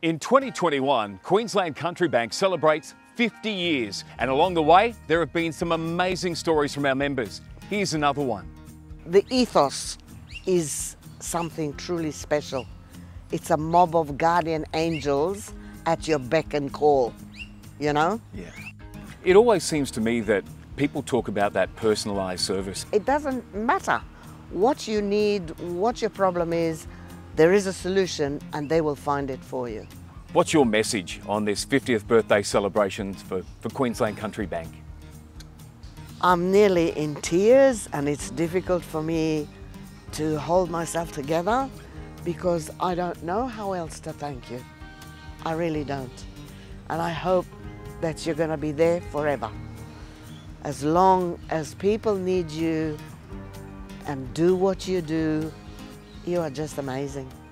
In 2021, Queensland Country Bank celebrates 50 years, and along the way, there have been some amazing stories from our members. Here's another one. The ethos is something truly special. It's a mob of guardian angels at your beck and call, you know? Yeah. It always seems to me that people talk about that personalised service. It doesn't matter what you need, what your problem is, there is a solution and they will find it for you. What's your message on this 50th birthday celebrations for Queensland Country Bank? I'm nearly in tears and it's difficult for me to hold myself together because I don't know how else to thank you. I really don't. And I hope that you're going to be there forever. As long as people need you and do what you do, you are just amazing.